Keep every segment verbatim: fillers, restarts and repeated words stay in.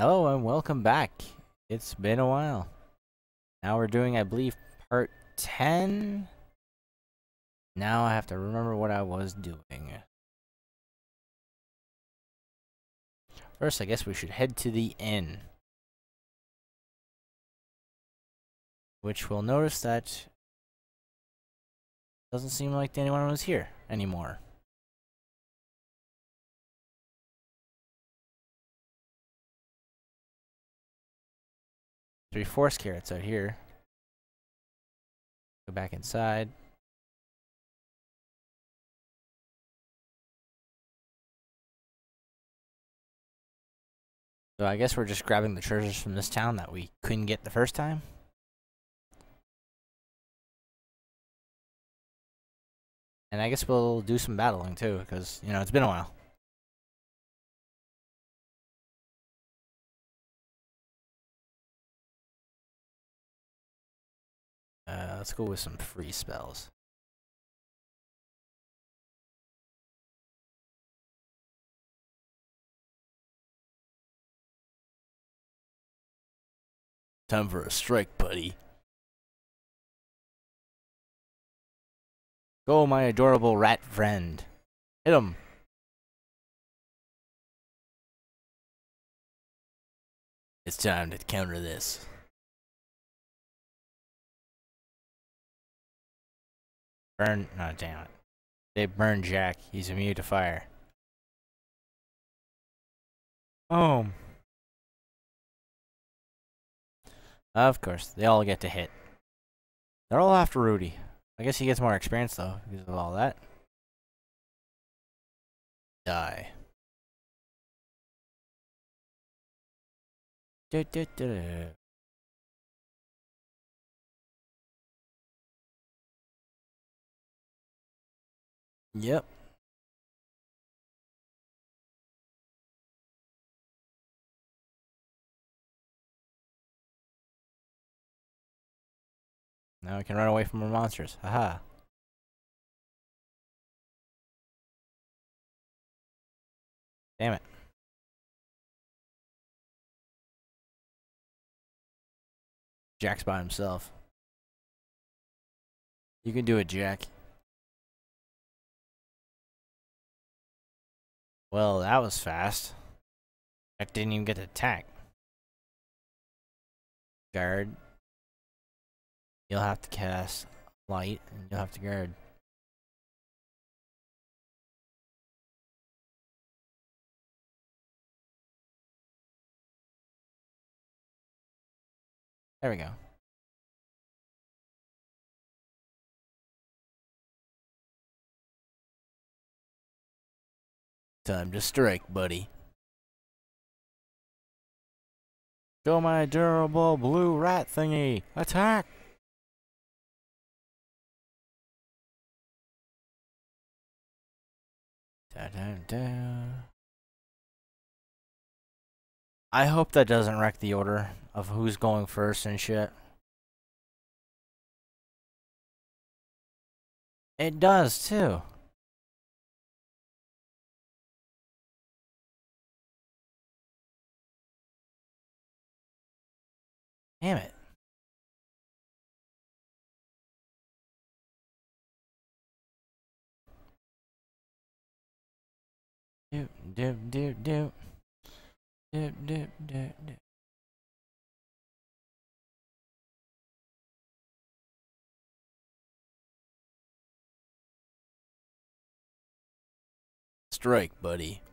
Hello and welcome back. It's been a while. Now we're doing, I believe, part ten. Now I have to remember what I was doing. First, I guess we should head to the inn. Which we'll notice that doesn't seem like anyone was here anymore. Three force carrots out here. Go back inside. So I guess we're just grabbing the treasures from this town that we couldn't get the first time. And I guess we'll do some battling too, because, you know, it's been a while. Uh, let's go with some free spells. Time for a strike, buddy. Go, my adorable rat friend. Hit him. It's time to counter this. Burn. No, damn it. They burn Jack. He's immune to fire. Oh. Of course, they all get to hit. They're all after Rudy. I guess he gets more experience though, because of all that. Die. Du, du, du, du. Yep. Now we can run away from our monsters. Haha. Damn it. Jack's by himself. You can do it, Jack. Well, that was fast. Jack didn't even get to attack. Guard. You'll have to cast light, and you'll have to guard. There we go. Time to strike, buddy. Show my durable blue rat thingy. Attack! Da, da, da. I hope that doesn't wreck the order of who's going first and shit. It does too. Damn it. Do do do do do do do do. Strike, buddy.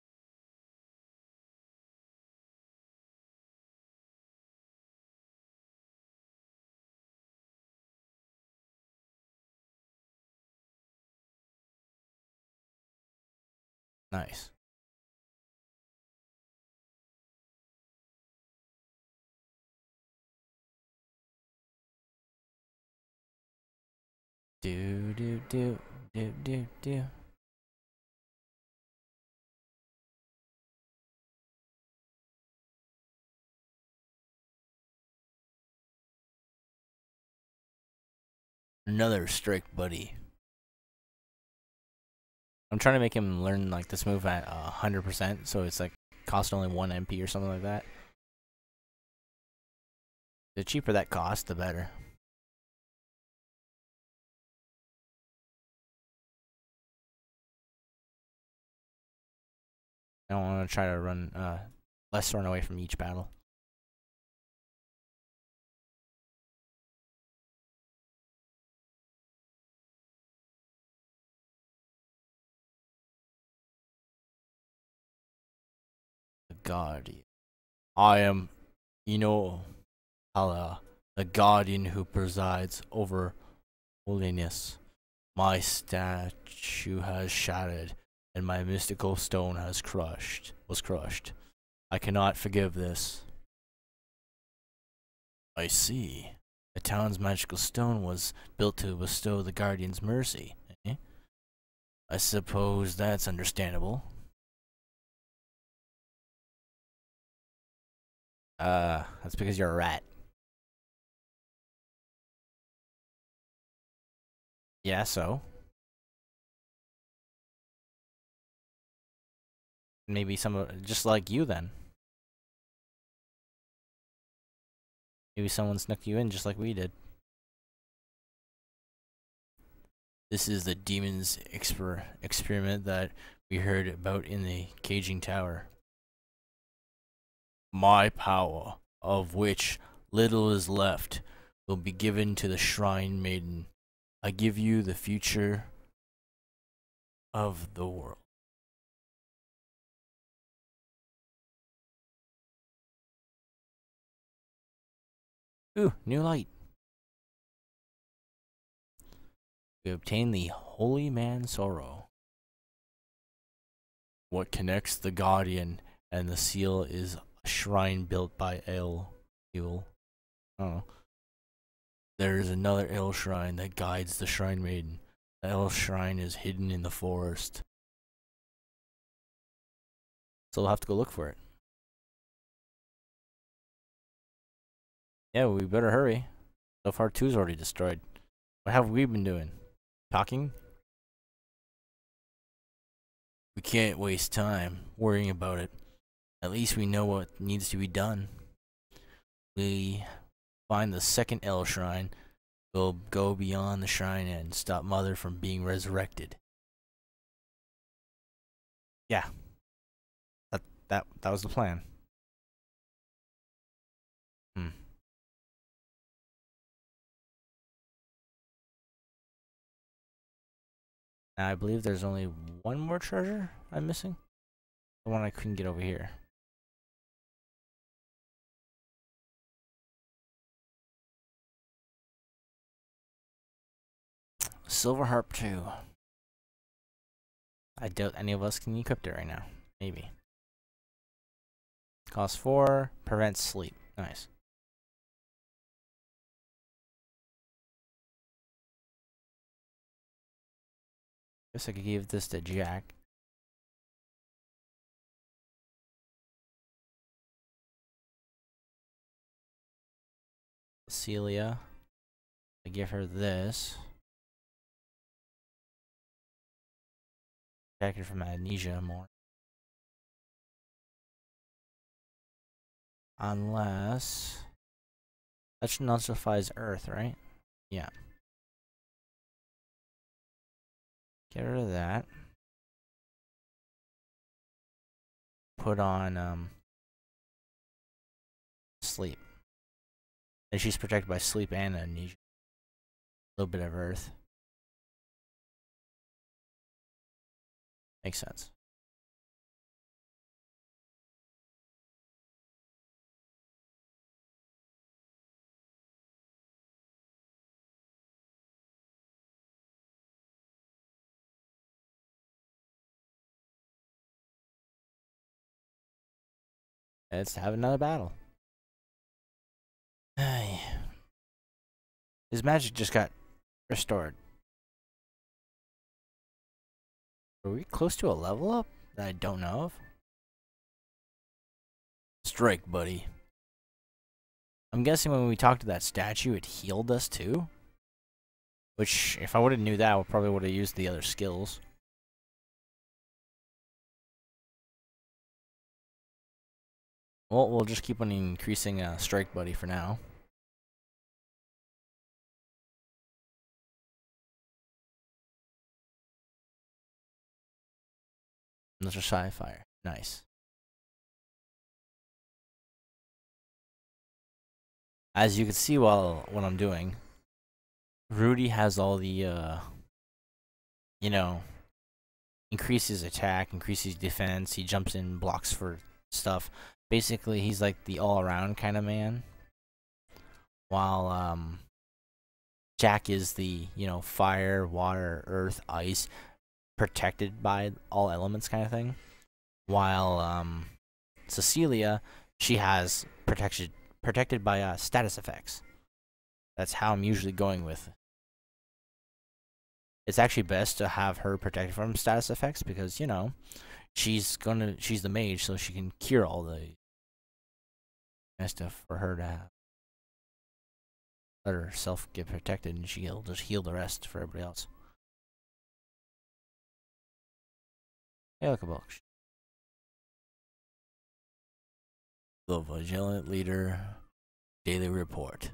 Nice. Do do do do do do. Another strike, buddy. I'm trying to make him learn like this move at a hundred percent, so it's like cost only one M P or something like that. The cheaper that costs, the better. I don't want to try to run uh, less run away from each battle. The Guardian. I am Ino Allah, the Guardian who presides over holiness. My statue has shattered, and my mystical stone has crushed. Was crushed. I cannot forgive this. I see. The town's magical stone was built to bestow the Guardian's mercy. Eh? I suppose that's understandable. Uh, that's because you're a rat. Yeah, so? Maybe some of, just like you then. Maybe someone snuck you in just like we did. This is the demon's exper experiment that we heard about in the caging tower. My power, of which little is left, will be given to the Shrine Maiden. I give you the future of the world. Ooh, new light. We obtain the Holy Man Sorrow. What connects the Guardian and the seal is a shrine built by El Evil. Oh. There is another El Shrine that guides the Shrine Maiden. The El Shrine is hidden in the forest. So we'll have to go look for it. Yeah, we better hurry. So far, two's already destroyed. What have we been doing? Talking? We can't waste time worrying about it. At least we know what needs to be done. We find the second El Shrine. We'll go beyond the shrine and stop Mother from being resurrected. Yeah. That that that was the plan. Hmm. Now I believe there's only one more treasure I'm missing. The one I couldn't get over here. Silver Harp two. I doubt any of us can equip it right now. Maybe. Cost four, prevents sleep. Nice. Guess I could give this to Jack. Celia. I give her this. Protect her from amnesia more. Unless that nullifies Earth, right? Yeah. Get rid of that. Put on um sleep. And she's protected by sleep and amnesia. A little bit of Earth. Makes sense. Let's have another battle. His magic just got restored. Are we close to a level up that I don't know of? Strike, buddy. I'm guessing when we talked to that statue, it healed us too? Which, if I would have knew that, I probably would have used the other skills. Well, we'll just keep on increasing uh, Strike Buddy for now. Mister Sci-Fi. Nice. As you can see while what I'm doing, Rudy has all the uh you know, increases attack, increases defense, he jumps in, blocks for stuff. Basically, he's like the all-around kind of man. While um Jack is the, you know, fire, water, earth, ice, protected by all elements kind of thing. While um Cecilia, she has protection protected by uh, status effects. That's how I'm usually going with. It's actually best to have her protected from status effects because, you know, she's gonna she's the mage, so she can cure all the stuff for her to have. Let herself get protected, and she'll just heal the rest for everybody else. Hey, look a book. The Vigilant Leader Daily Report.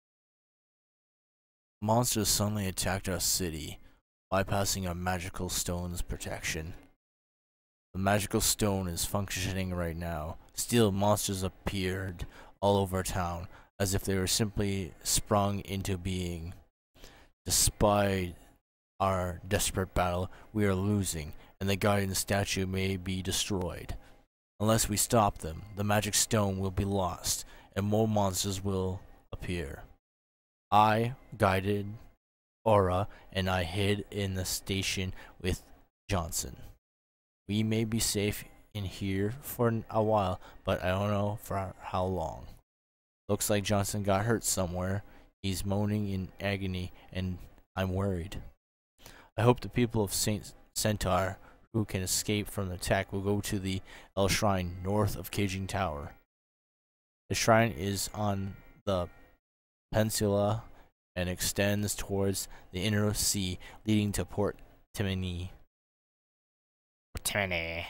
Monsters suddenly attacked our city, bypassing our magical stone's protection. The magical stone is functioning right now. Still, monsters appeared all over town, as if they were simply sprung into being. Despite our desperate battle, we are losing, and the guardian statue may be destroyed. Unless we stop them, the magic stone will be lost, and more monsters will appear. I guided Aura, and I hid in the station with Johnson. We may be safe in here for a while, but I don't know for how long. Looks like Johnson got hurt somewhere. He's moaning in agony, and I'm worried. I hope the people of Saint Centaur who can escape from the attack will go to the El Shrine north of Caging Tower. The shrine is on the peninsula and extends towards the inner sea, leading to Port Timony. Port Timony.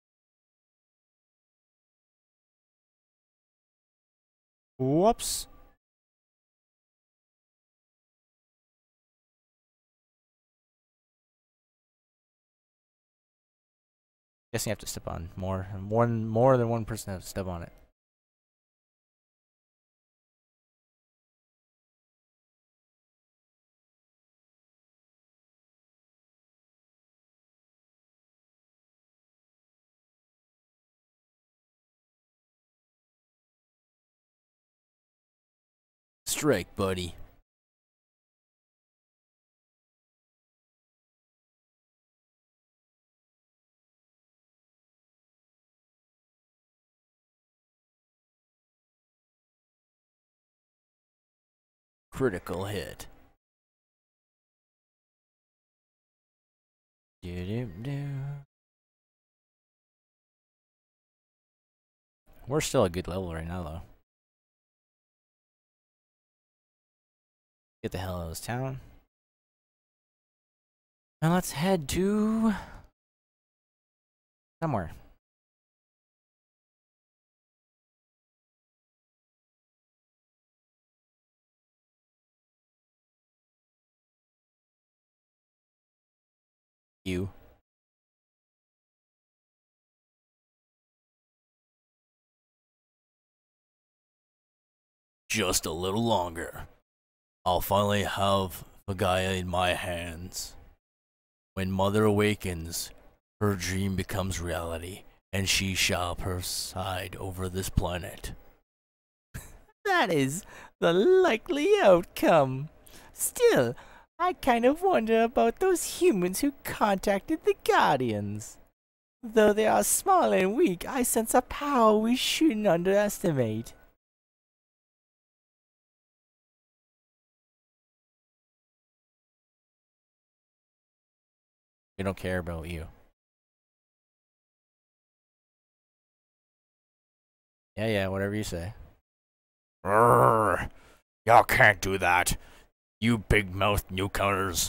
Whoops. Guessing you have to step on more. More, more than one person has to step on it. Strike, buddy. Critical hit. Do-do-do. We're still a good level right now, though. Get the hell out of this town. And let's head to somewhere. You. Just a little longer. I'll finally have Pagaya in my hands. When Mother awakens, her dream becomes reality, and she shall preside over this planet. That is the likely outcome. Still, I kind of wonder about those humans who contacted the Guardians. Though they are small and weak, I sense a power we shouldn't underestimate. We don't care about you. Yeah, yeah, whatever you say. Rrrr, y'all can't do that, you big-mouthed newcomers.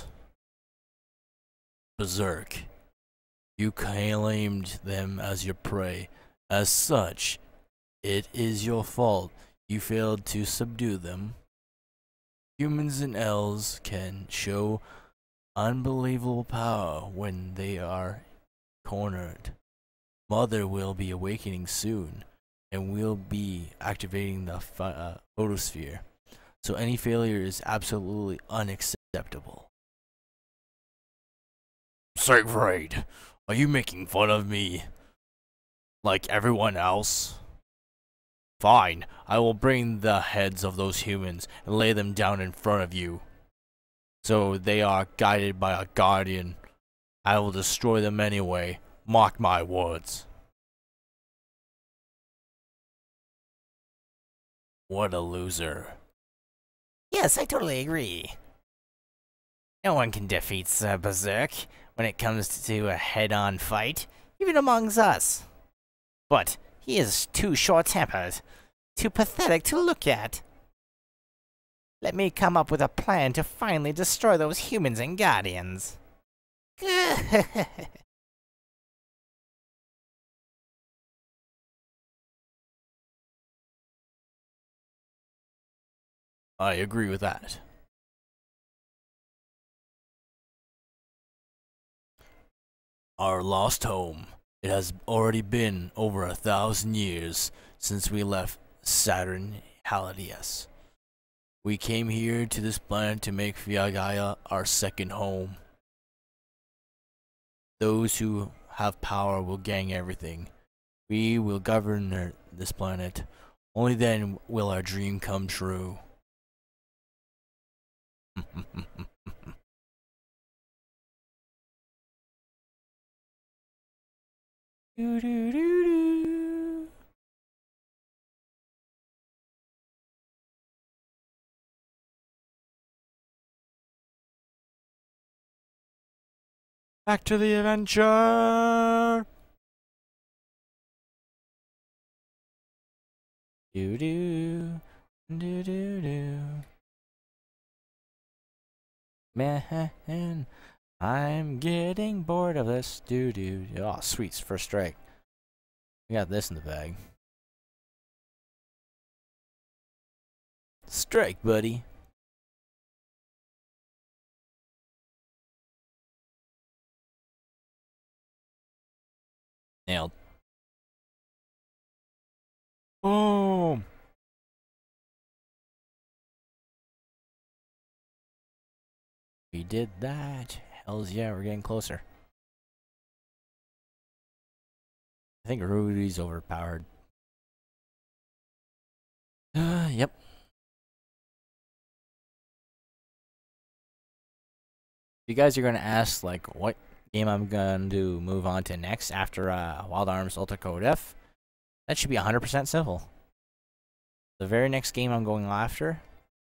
Berserk. You claimed them as your prey. As such, it is your fault you failed to subdue them. Humans and elves can show unbelievable power when they are cornered. Mother will be awakening soon, and we'll be activating the uh, photosphere. So any failure is absolutely unacceptable. Siegfried, are you making fun of me? Like everyone else? Fine, I will bring the heads of those humans and lay them down in front of you. So they are guided by a guardian. I will destroy them anyway. Mark my words. What a loser. Yes, I totally agree. No one can defeat uh, Berserk when it comes to a head-on fight, even amongst us. But he is too short-tempered, too pathetic to look at. Let me come up with a plan to finally destroy those humans and Guardians. I agree with that. Our lost home. It has already been over a thousand years since we left Saturn Halidius. We came here to this planet to make Viagaya our second home. Those who have power will gang everything. We will govern this planet. Only then will our dream come true. do, do, do, do. Back to the adventure. Do do do do do. Man, I'm getting bored of this. Do do. Oh, sweet, first strike. We got this in the bag. Strike, buddy. Nailed. Boom. We did that. Hells yeah, we're getting closer. I think Rudy's overpowered. Uh, yep. You guys are gonna ask like what game I'm going to move on to next after uh, Wild Arms Ultra Code F. That should be one hundred percent simple. The very next game I'm going after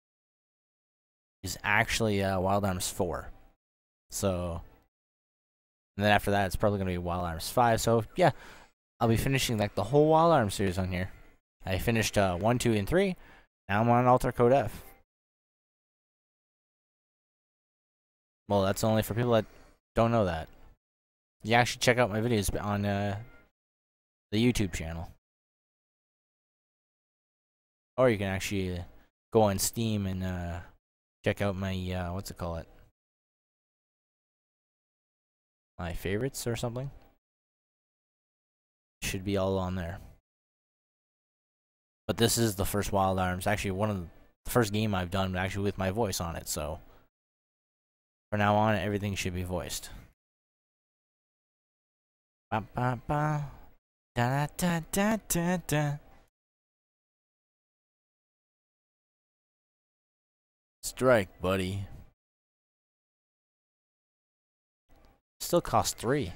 is actually uh, Wild Arms four. So, and then after that, it's probably going to be Wild Arms five. So, yeah, I'll be finishing like the whole Wild Arms series on here. I finished uh, one, two, and three. Now I'm on Ultra Code F. Well, that's only for people that don't know that. You actually check out my videos on uh, the YouTube channel. Or you can actually go on Steam and uh, check out my, uh, what's it called? My favorites or something. Should be all on there. But this is the first Wild Arms. Actually, one of the first game I've done, but actually with my voice on it. So, from now on, everything should be voiced. Ba ba ba. Da da da da da. Strike, buddy. Still costs three.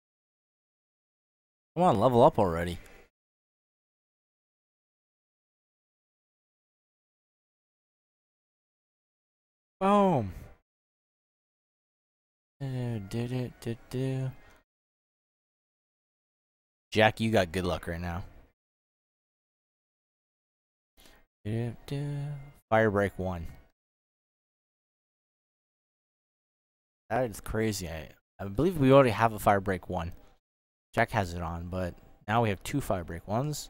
Come on, level up already. Boom. Do, do, do, do, do. Jack, you got good luck right now. Do, do. Fire break one. That is crazy. I, I believe we already have a fire break one. Jack has it on, but now we have two fire break ones.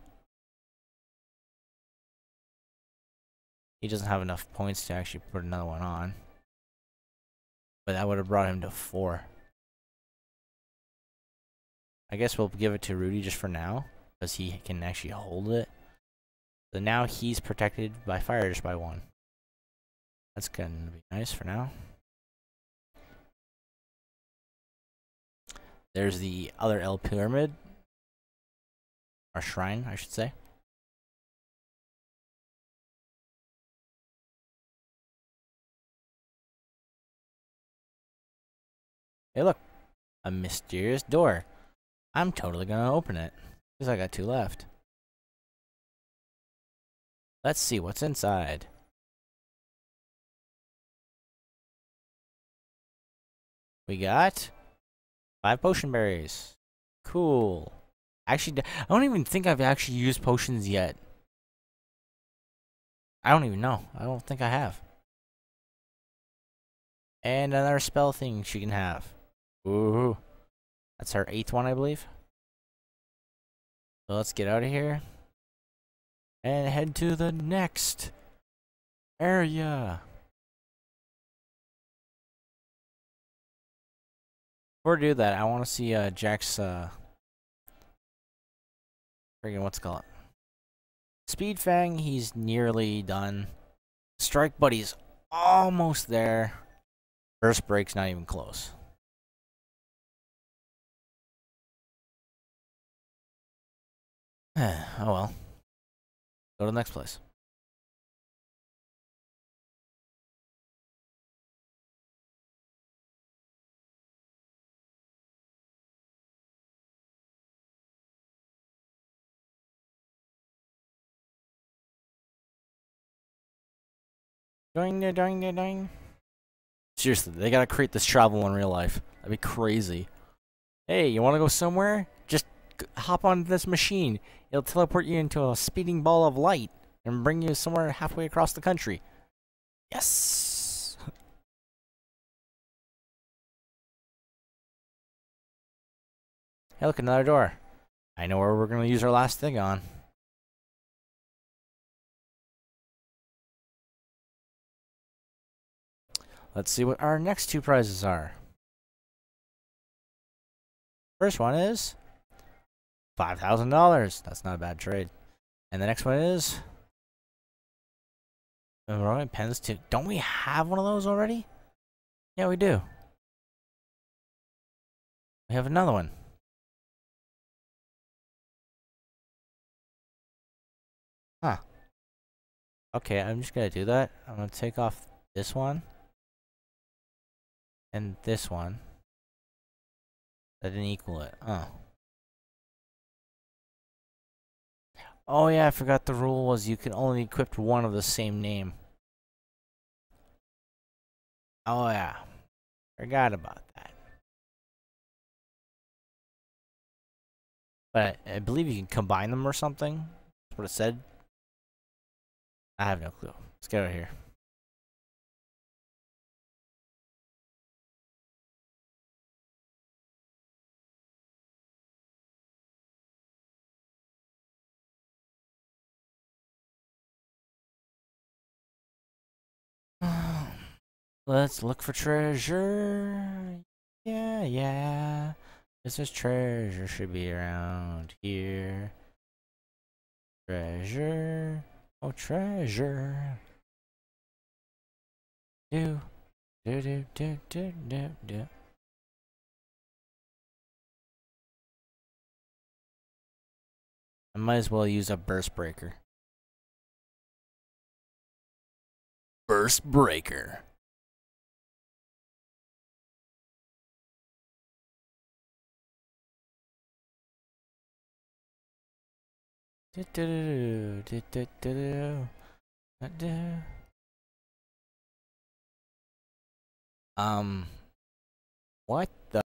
He doesn't have enough points to actually put another one on. But that would have brought him to four. I guess we'll give it to Rudy just for now, because he can actually hold it. So now he's protected by fire just by one. That's gonna be nice for now. There's the other El Pyramid. Or shrine, I should say. Hey, look. A mysterious door. I'm totally gonna open it. Because I got two left. Let's see what's inside. We got five potion berries. Cool. Actually, I don't even think I've actually used potions yet. I don't even know. I don't think I have. And another spell thing she can have. Ooh. That's our eighth one, I believe. So let's get out of here. And head to the next area. Before we do that, I want to see uh, Jack's, uh... friggin' what's it called? Speed Fang, he's nearly done. Strike Buddy's almost there. Burst Break's not even close. Oh well. Go to the next place. Doing, doing, doing, doing. Seriously, they gotta create this travel in real life. That'd be crazy. Hey, you wanna go somewhere? Just hop on this machine. It'll teleport you into a speeding ball of light and bring you somewhere halfway across the country. Yes! Hey, look, another door. I know where we're gonna use our last thing on. Let's see what our next two prizes are. First one is five thousand dollars. That's not a bad trade. And the next one is Roy Pens too. Don't we have one of those already? Yeah, we do. We have another one. Huh. Okay, I'm just gonna do that. I'm gonna take off this one. And this one. That didn't equal it. Oh. Oh yeah, I forgot the rule was you can only equip one of the same name. Oh yeah. Forgot about that. But I believe you can combine them or something. That's what it said. I have no clue. Let's get out of here. Let's look for treasure. Yeah, yeah. This is treasure. Should be around here. Treasure. Oh, treasure. Do. Do, do, do, do, do, do. I might as well use a burst breaker. Burst breaker. Do, do, do, do, do, do, do, do. Um, what the?